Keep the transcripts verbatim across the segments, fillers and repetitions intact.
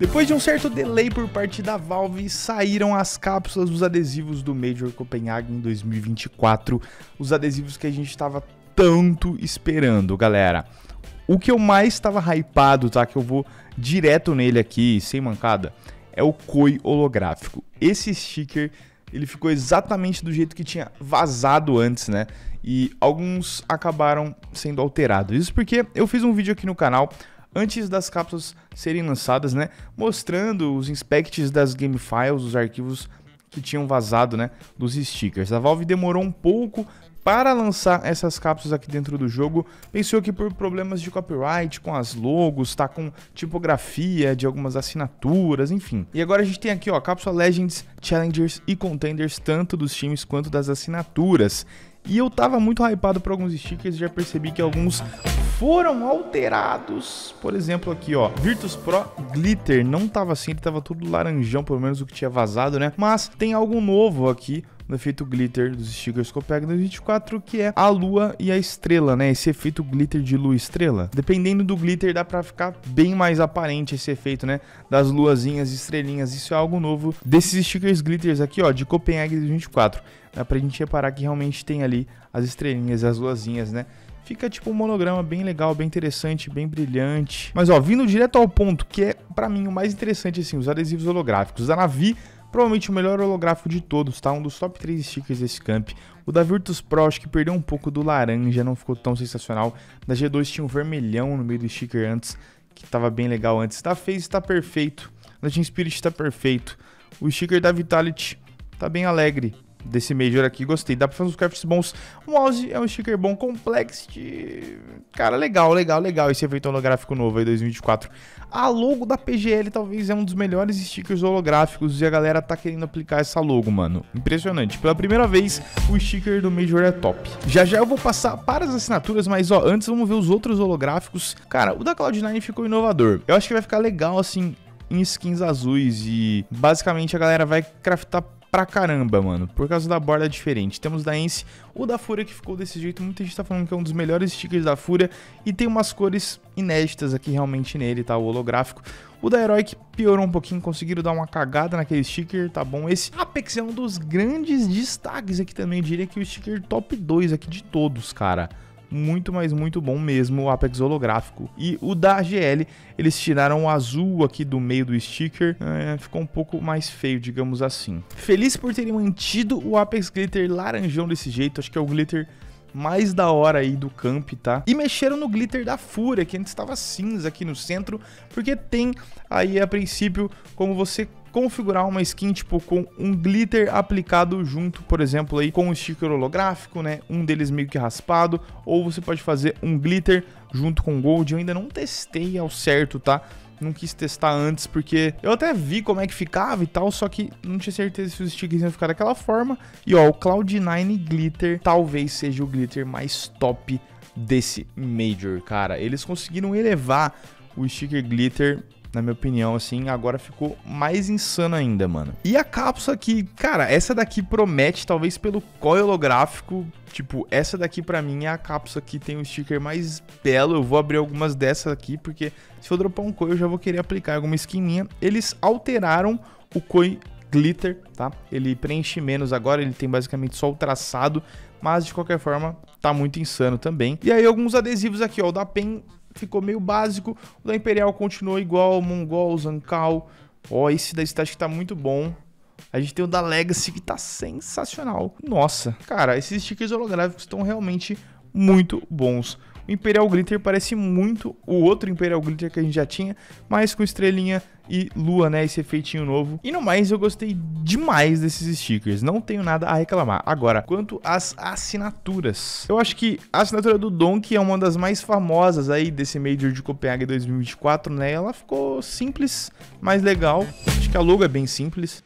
Depois de um certo delay por parte da Valve, saíram as cápsulas dos adesivos do Major Copenhagen dois mil e vinte e quatro, os adesivos que a gente estava tanto esperando, galera. O que eu mais estava hypado, tá, que eu vou direto nele aqui, sem mancada, é o Koi holográfico. Esse sticker, ele ficou exatamente do jeito que tinha vazado antes, né? E alguns acabaram sendo alterados. Isso porque eu fiz um vídeo aqui no canal antes das cápsulas serem lançadas, né, mostrando os inspects das game files, os arquivos que tinham vazado, né, dos stickers. A Valve demorou um pouco para lançar essas cápsulas aqui dentro do jogo. Pensou que por problemas de copyright com as logos, tá com tipografia de algumas assinaturas, enfim. E agora a gente tem aqui, ó, cápsula Legends, Challengers e Contenders, tanto dos times quanto das assinaturas. E eu tava muito hypado por alguns stickers, já percebi que alguns foram alterados. Por exemplo aqui, ó, Virtus Pro Glitter, não tava assim, ele tava tudo laranjão, pelo menos o que tinha vazado, né? Mas tem algo novo aqui no efeito glitter dos stickers Copenhagen dois mil e vinte e quatro, que é a lua e a estrela, né? Esse efeito glitter de lua e estrela. Dependendo do glitter, dá pra ficar bem mais aparente esse efeito, né? Das luazinhas e estrelinhas. Isso é algo novo desses stickers glitters aqui, ó, de Copenhagen dois mil e vinte e quatro. Dá pra gente reparar que realmente tem ali as estrelinhas e as luazinhas, né? Fica tipo um monograma bem legal, bem interessante, bem brilhante. Mas ó, vindo direto ao ponto, que é pra mim o mais interessante, assim, os adesivos holográficos. Da Navi, provavelmente o melhor holográfico de todos, tá? Um dos top três stickers desse camp. O da Virtus Pro, acho que perdeu um pouco do laranja, não ficou tão sensacional. Da G dois tinha um vermelhão no meio do sticker antes, que tava bem legal antes. Da FaZe tá perfeito. Da Team Spirit tá perfeito. O sticker da Vitality tá bem alegre. Desse Major aqui, gostei, dá pra fazer uns crafts bons. O mouse é um sticker bom, Complexity, cara, legal, legal, legal esse efeito holográfico novo aí, dois mil e vinte e quatro. A logo da P G L talvez é um dos melhores stickers holográficos e a galera tá querendo aplicar essa logo, mano. Impressionante, pela primeira vez o sticker do Major é top. Já já eu vou passar para as assinaturas, mas ó, antes vamos ver os outros holográficos. Cara, o da Cloud nine ficou inovador. Eu acho que vai ficar legal, assim, em skins azuis e basicamente a galera vai craftar pra caramba, mano, por causa da borda diferente. Temos da Ence, o da Fúria que ficou desse jeito, muita gente tá falando que é um dos melhores stickers da Fúria e tem umas cores inéditas aqui realmente nele, tá, o holográfico. O da Heroic piorou um pouquinho, conseguiram dar uma cagada naquele sticker, tá bom. Esse Apex é um dos grandes destaques aqui também, eu diria que o sticker top dois aqui de todos, cara. Muito, mas muito bom mesmo o Apex holográfico. E o da G L, eles tiraram o azul aqui do meio do sticker, é, ficou um pouco mais feio, digamos assim. Feliz por terem mantido o Apex Glitter laranjão desse jeito, acho que é o glitter mais da hora aí do camp, tá? E mexeram no glitter da Fúria, que antes estava cinza aqui no centro, porque tem aí a princípio como você configurar uma skin tipo com um glitter aplicado junto, por exemplo, aí com um sticker holográfico, né? Um deles meio que raspado, ou você pode fazer um glitter junto com gold. Eu ainda não testei ao certo, tá? Não quis testar antes, porque eu até vi como é que ficava e tal, só que não tinha certeza se os stickers iam ficar daquela forma. E ó, o Cloud nine Glitter talvez seja o glitter mais top desse Major, cara. Eles conseguiram elevar o sticker glitter, na minha opinião, assim, agora ficou mais insano ainda, mano. E a cápsula aqui, cara, essa daqui promete, talvez pelo Koi holográfico, tipo, essa daqui pra mim é a cápsula que tem o sticker mais belo. Eu vou abrir algumas dessas aqui, porque se eu dropar um Koi, eu já vou querer aplicar alguma skin minha. Eles alteraram o Koi Glitter, tá? Ele preenche menos agora, ele tem basicamente só o traçado, mas de qualquer forma, tá muito insano também. E aí alguns adesivos aqui, ó, o da Pen ficou meio básico, o da Imperial continuou igual, Mongol, Zancal, ó, esse da Static tá muito bom. A gente tem o da Legacy que tá sensacional. Nossa, cara, esses stickers holográficos estão realmente muito bons. O Imperial Glitter parece muito o outro Imperial Glitter que a gente já tinha, mas com estrelinha e lua, né, esse efeitinho novo. E no mais, eu gostei demais desses stickers, não tenho nada a reclamar. Agora, quanto às assinaturas, eu acho que a assinatura do Donkey é uma das mais famosas aí desse Major de Copenhagen dois mil e vinte e quatro, né? Ela ficou simples, mas legal. Acho que a logo é bem simples.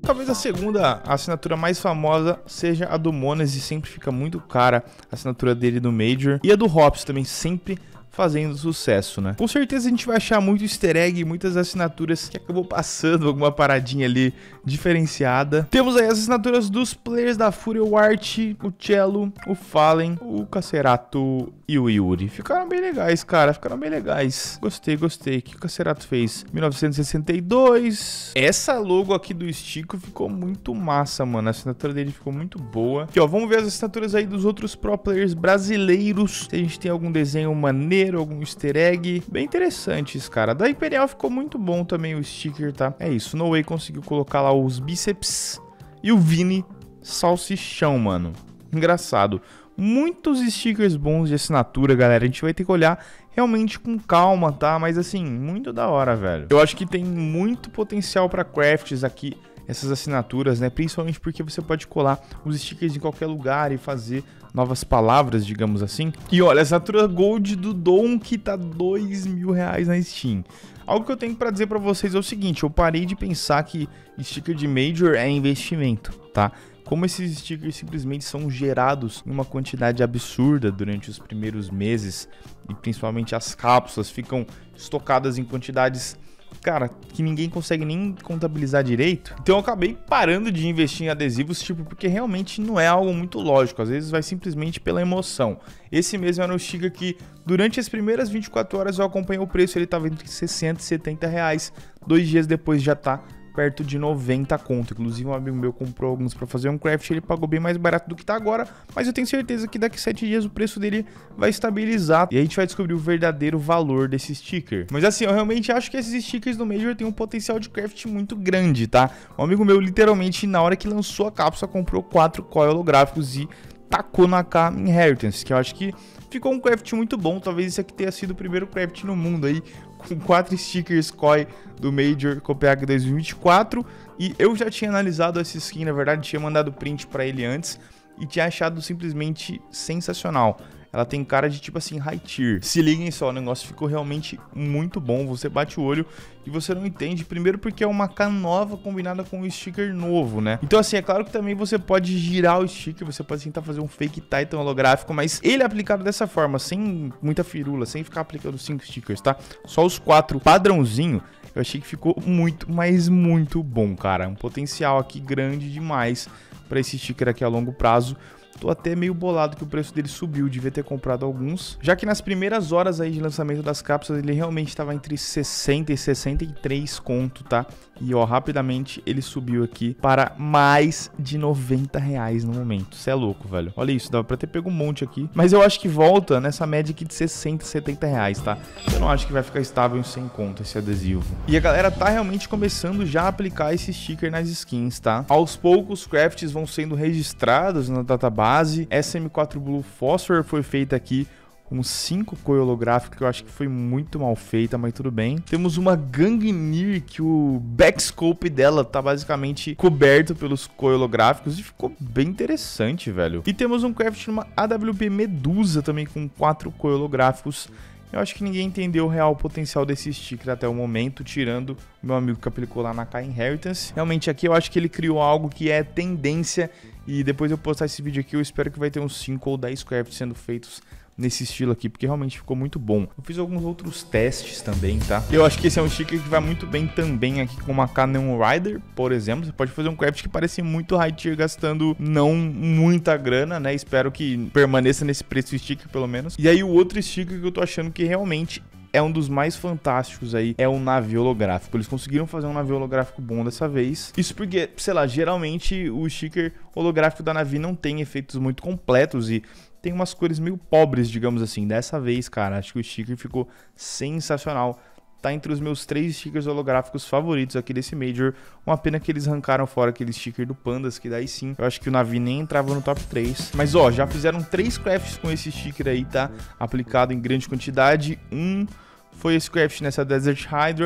talvez a segunda assinatura mais famosa seja a do Monese, sempre fica muito cara a assinatura dele no Major. E a do Hops também sempre fazendo sucesso, né? Com certeza a gente vai achar muito easter egg, muitas assinaturas que acabou passando alguma paradinha ali diferenciada. Temos aí as assinaturas dos players da Fúria, o Art, o Cello, o Fallen, o Cacerato e o Yuri. Ficaram bem legais, cara, ficaram bem legais. Gostei, gostei. O que o Cacerato fez? mil novecentos e sessenta e dois. Essa logo aqui do Stico ficou muito massa, mano. A assinatura dele ficou muito boa. Aqui, ó, vamos ver as assinaturas aí dos outros pro players brasileiros. Se a gente tem algum desenho maneiro, algum easter egg. Bem interessantes, cara. Da Imperial ficou muito bom também o sticker, tá? É isso. No Way conseguiu colocar lá os bíceps. E o Vini salsichão, mano. Engraçado. Muitos stickers bons de assinatura, galera. A gente vai ter que olhar realmente com calma, tá? Mas assim, muito da hora, velho. Eu acho que tem muito potencial pra crafts aqui, essas assinaturas, né? Principalmente porque você pode colar os stickers em qualquer lugar e fazer novas palavras, digamos assim. E olha, a assinatura Gold do Dom que tá dois mil reais na Steam. Algo que eu tenho pra dizer pra vocês é o seguinte, eu parei de pensar que sticker de Major é investimento, tá? Como esses stickers simplesmente são gerados em uma quantidade absurda durante os primeiros meses, e principalmente as cápsulas ficam estocadas em quantidades, cara, que ninguém consegue nem contabilizar direito. Então eu acabei parando de investir em adesivos, tipo, porque realmente não é algo muito lógico. Às vezes vai simplesmente pela emoção. Esse mesmo era um sticker que, durante as primeiras vinte e quatro horas eu acompanhei o preço, ele tava entre sessenta e setenta reais. Dois dias depois já tá perto de noventa conto. Inclusive um amigo meu comprou alguns para fazer um craft, ele pagou bem mais barato do que tá agora, mas eu tenho certeza que daqui a sete dias o preço dele vai estabilizar e a gente vai descobrir o verdadeiro valor desse sticker. Mas assim, eu realmente acho que esses stickers do Major tem um potencial de craft muito grande, tá? Um amigo meu literalmente na hora que lançou a cápsula comprou quatro coil holográficos e tacou na K Inheritance, que eu acho que ficou um craft muito bom. Talvez esse aqui tenha sido o primeiro craft no mundo aí, com quatro stickers Koi do Major Copenhague dois mil e vinte e quatro. E eu já tinha analisado essa skin, na verdade, tinha mandado print pra ele antes e tinha achado simplesmente sensacional. Ela tem cara de tipo assim, high tier. Se liguem só, o negócio ficou realmente muito bom. Você bate o olho e você não entende. Primeiro porque é uma K nova combinada com um sticker novo, né? Então assim, é claro que também você pode girar o sticker. Você pode tentar fazer um fake Titan holográfico. Mas ele é aplicado dessa forma, sem muita firula, sem ficar aplicando cinco stickers, tá? Só os quatro padrãozinho. Eu achei que ficou muito, mas muito bom, cara. Um potencial aqui grande demais para esse sticker aqui a longo prazo. Tô até meio bolado que o preço dele subiu, devia ter comprado alguns. Já que nas primeiras horas aí de lançamento das cápsulas, ele realmente estava entre sessenta e sessenta e três conto, tá? E ó, rapidamente ele subiu aqui para mais de noventa reais no momento. Cê é louco, velho. Olha isso, dava pra ter pego um monte aqui. Mas eu acho que volta nessa média aqui de sessenta, setenta reais, tá? Eu não acho que vai ficar estável em cem conto esse adesivo. E a galera tá realmente começando já a aplicar esse sticker nas skins, tá? Aos poucos, os crafts vão sendo registrados na database. S M quatro Blue Phosphor foi feita aqui com cinco coil holográficos, que eu acho que foi muito mal feita, mas tudo bem. Temos uma Gangnir, que o backscope dela tá basicamente coberto pelos coil holográficos e ficou bem interessante, velho. E temos um craft numa A W P Medusa também com quatro coil holográficos. Eu acho que ninguém entendeu o real potencial desse sticker até o momento, tirando o meu amigo que aplicou lá na K Inheritance. Realmente aqui eu acho que ele criou algo que é tendência, e depois eu postar esse vídeo aqui eu espero que vai ter uns cinco ou dez crafts sendo feitos nesse estilo aqui, porque realmente ficou muito bom. Eu fiz alguns outros testes também, tá? Eu acho que esse é um sticker que vai muito bem também aqui com uma K Neon Rider, por exemplo. Você pode fazer um craft que parece muito high tier, gastando não muita grana, né? Espero que permaneça nesse preço sticker, pelo menos. E aí o outro sticker que eu tô achando que realmente é um dos mais fantásticos aí, é o navio holográfico. Eles conseguiram fazer um navio holográfico bom dessa vez. Isso porque, sei lá, geralmente o sticker holográfico da Navi não tem efeitos muito completos e tem umas cores meio pobres, digamos assim. Dessa vez, cara, acho que o sticker ficou sensacional. Tá entre os meus três stickers holográficos favoritos aqui desse Major. Uma pena que eles arrancaram fora aquele sticker do Pandas, que daí sim, eu acho que o Navi nem entrava no top três. Mas ó, já fizeram três crafts com esse sticker aí, tá? Aplicado em grande quantidade. Um foi esse craft nessa Desert Hydra.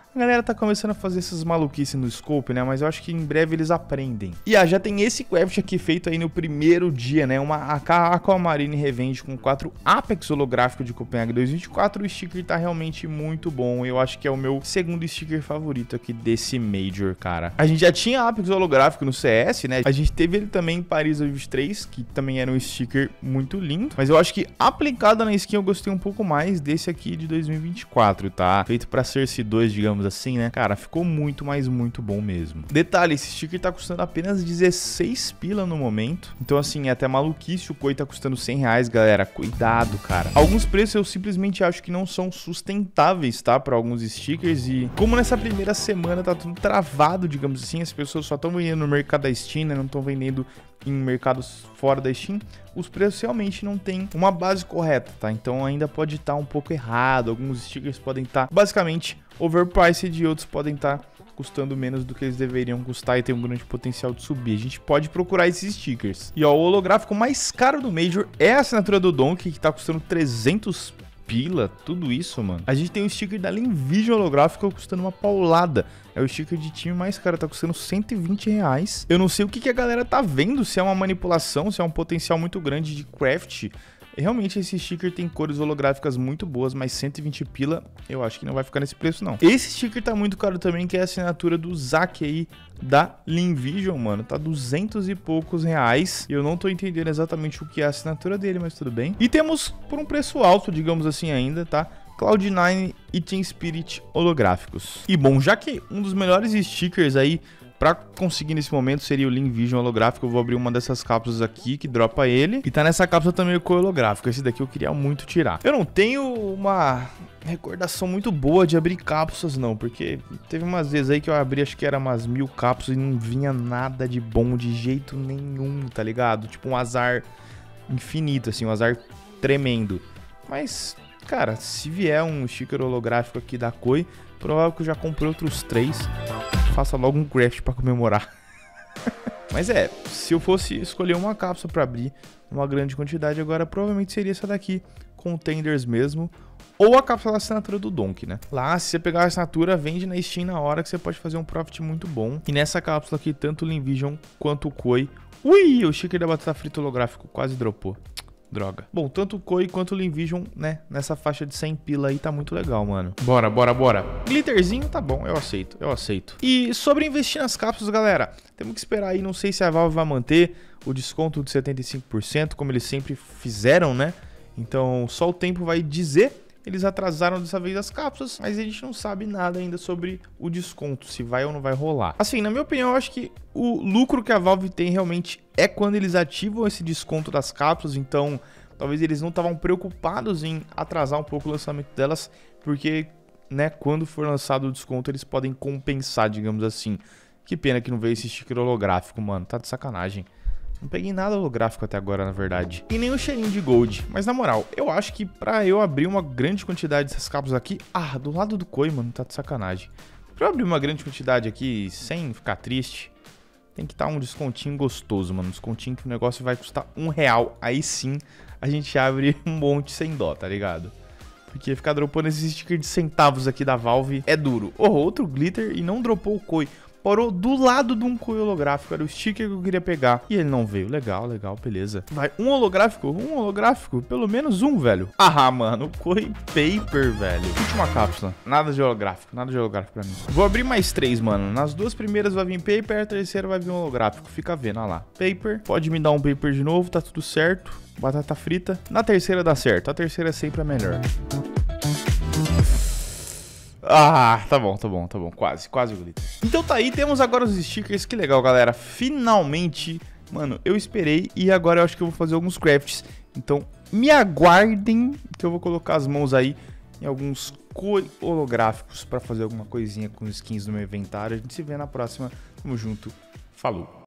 A galera tá começando a fazer essas maluquices no scope, né? Mas eu acho que em breve eles aprendem. E ah, já tem esse craft aqui feito aí no primeiro dia, né? Uma A K Aquamarine Revenge com quatro Apex holográfico de Copenhague dois mil e vinte e quatro. O sticker tá realmente muito bom. Eu acho que é o meu segundo sticker favorito aqui desse Major, cara. A gente já tinha Apex holográfico no C S, né? A gente teve ele também em Paris dois mil e vinte e três, que também era um sticker muito lindo. Mas eu acho que aplicado na skin eu gostei um pouco mais desse aqui de dois mil e vinte e quatro, tá? Feito pra C R dois, digamos assim, né? Cara, ficou muito, mas muito bom mesmo. Detalhe, esse sticker tá custando apenas dezesseis pila no momento. Então, assim, é até maluquice. O Koi tá custando cem reais, galera. Cuidado, cara. Alguns preços eu simplesmente acho que não são sustentáveis, tá? Pra alguns stickers. E como nessa primeira semana tá tudo travado, digamos assim, as pessoas só estão vendendo no mercado da Steam, né? Não estão vendendo em mercados fora da Steam, os preços realmente não tem uma base correta, tá? Então ainda pode estar um pouco errado, alguns stickers podem estar basicamente overpriced e outros podem estar custando menos do que eles deveriam custar e tem um grande potencial de subir. A gente pode procurar esses stickers. E ó, o holográfico mais caro do Major é a assinatura do Donkey, que tá custando trezentos pila, tudo isso, mano. A gente tem o sticker da Linvision holográfico custando uma paulada. É o sticker de time mais caro, tá custando cento e vinte reais. Eu não sei o que, que a galera tá vendo, se é uma manipulação, se é um potencial muito grande de craft. Realmente esse sticker tem cores holográficas muito boas, mas cento e vinte pila eu acho que não vai ficar nesse preço não. Esse sticker tá muito caro também, que é a assinatura do Zac aí da Linvision, mano. Tá duzentos e poucos reais. Eu não tô entendendo exatamente o que é a assinatura dele, mas tudo bem. E temos por um preço alto, digamos assim ainda, tá? Cloud nine e Team Spirit holográficos. E bom, já que um dos melhores stickers aí pra conseguir nesse momento seria o Linvision holográfico, eu vou abrir uma dessas cápsulas aqui que dropa ele. E tá nessa cápsula também o Koi holográfico. Esse daqui eu queria muito tirar. Eu não tenho uma recordação muito boa de abrir cápsulas não, porque teve umas vezes aí que eu abri, acho que era umas mil cápsulas e não vinha nada de bom de jeito nenhum, tá ligado? Tipo um azar infinito, assim, um azar tremendo. Mas, cara, se vier um sticker holográfico aqui da Koi, provável que eu já comprei outros três. Faça logo um craft pra comemorar. Mas é, se eu fosse escolher uma cápsula pra abrir, uma grande quantidade, agora provavelmente seria essa daqui, Contenders mesmo, ou a cápsula da assinatura do Donkey, né? Lá, se você pegar a assinatura, vende na Steam na hora que você pode fazer um profit muito bom. E nessa cápsula aqui, tanto o Linvision quanto o Koi... Ui, o sticker da batata frita holográfico quase dropou. Droga. Bom, tanto o Koi quanto o Linvision, né? Nessa faixa de cem pila aí tá muito legal, mano. Bora, bora, bora. Glitterzinho tá bom, eu aceito, eu aceito. E sobre investir nas cápsulas, galera, temos que esperar aí, não sei se a Valve vai manter o desconto de setenta e cinco por cento, como eles sempre fizeram, né? Então, só o tempo vai dizer. Eles atrasaram dessa vez as cápsulas, mas a gente não sabe nada ainda sobre o desconto, se vai ou não vai rolar. Assim, na minha opinião, eu acho que o lucro que a Valve tem realmente é quando eles ativam esse desconto das cápsulas, então talvez eles não estavam preocupados em atrasar um pouco o lançamento delas, porque, né, quando for lançado o desconto, eles podem compensar, digamos assim. Que pena que não veio esse sticker holográfico, mano, tá de sacanagem. Não peguei nada holográfico até agora, na verdade. E nem o cheirinho de gold. Mas na moral, eu acho que pra eu abrir uma grande quantidade dessas cápsulas aqui... Ah, do lado do Koi, mano, tá de sacanagem. Pra eu abrir uma grande quantidade aqui sem ficar triste, tem que estar um descontinho gostoso, mano. Um descontinho que o negócio vai custar um real. Aí sim, a gente abre um monte sem dó, tá ligado? Porque ficar dropando esse sticker de centavos aqui da Valve é duro. Oh, outro glitter e não dropou o Koi. Parou do lado de um Koi holográfico, era o sticker que eu queria pegar. E ele não veio. Legal, legal, beleza. Vai, um holográfico, um holográfico, pelo menos um, velho. Ah, mano, Koi Paper, velho. Última cápsula. Nada de holográfico, nada de holográfico pra mim. Vou abrir mais três, mano. Nas duas primeiras vai vir Paper, a terceira vai vir um holográfico. Fica vendo, olha lá. Paper, pode me dar um Paper de novo, tá tudo certo. Batata frita. Na terceira dá certo, a terceira é sempre a melhor. Ah, tá bom, tá bom, tá bom. Quase, quase o glitter. Então tá aí, temos agora os stickers. Que legal, galera. Finalmente, mano, eu esperei e agora eu acho que eu vou fazer alguns crafts. Então, me aguardem que eu vou colocar as mãos aí em alguns Koi holográficos pra fazer alguma coisinha com os skins do meu inventário. A gente se vê na próxima. Tamo junto. Falou.